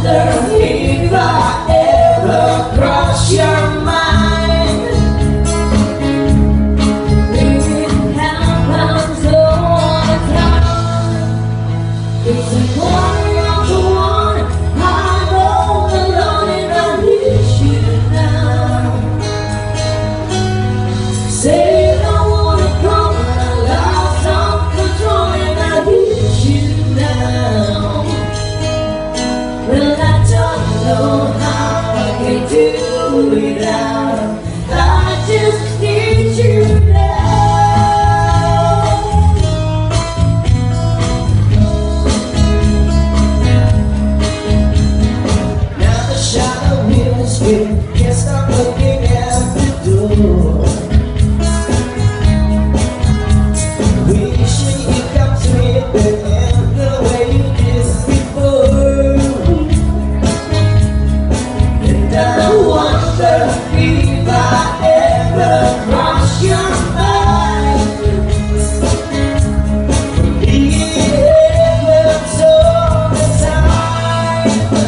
wonder if I ever cross your mind. It happens all the time. It's a corner of the one I'm all alone and I miss you now. Say you don't wanna come and I lost some control and I miss you now. Well, I don't know how I can do without. I just need you now. Now the shadow is here. Can't stop looking at the door. Wishing you come to me again the way you did before. And I wonder if I ever cross your mind. It happens all the time.